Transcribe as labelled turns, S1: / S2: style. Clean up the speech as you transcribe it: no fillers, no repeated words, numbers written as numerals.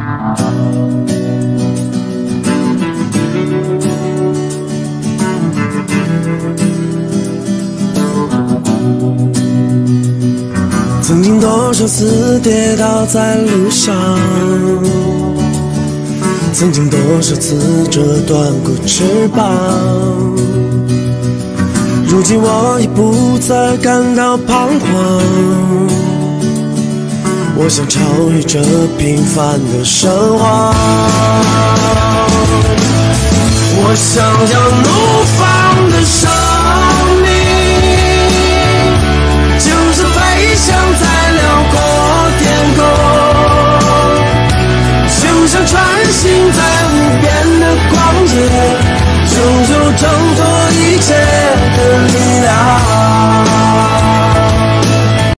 S1: 曾经多少次跌倒在路上，曾经多少次折断过翅膀，如今我已不再感到彷徨，我想超越这平凡的生活，我想要怒放的生命，就是飞翔在